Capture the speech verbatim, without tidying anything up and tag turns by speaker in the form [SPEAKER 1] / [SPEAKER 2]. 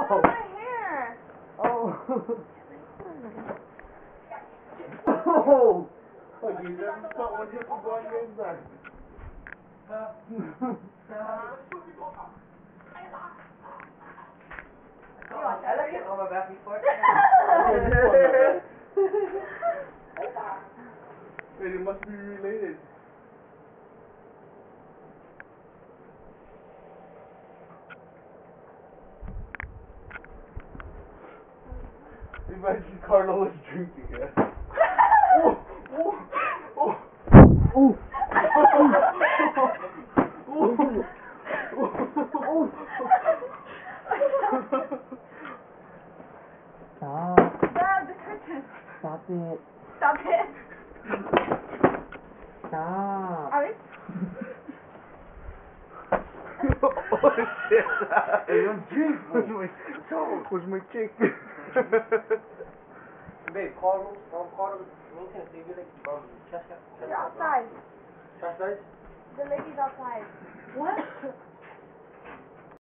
[SPEAKER 1] Oh. My hair.
[SPEAKER 2] Oh. Oh. Oh, you never thought what hit was going in there. Huh?
[SPEAKER 1] I like it on my back before.
[SPEAKER 2] Wait, it must be related. Imagine Carlo was drinking it. Oh, oh, oh, oh, oh, oh,
[SPEAKER 3] Stop.
[SPEAKER 1] Grab the curtain.
[SPEAKER 3] Stop it.
[SPEAKER 1] Stop it.
[SPEAKER 3] Stop.
[SPEAKER 1] Are we?
[SPEAKER 2] Oh shit! Hey, don't drink. Where's my, where's my chick?
[SPEAKER 4] Babe, call room, um, call the maintenance, they be like, um, trash, trash,
[SPEAKER 1] You're outside.
[SPEAKER 4] trash guys?
[SPEAKER 1] The lady's outside. What?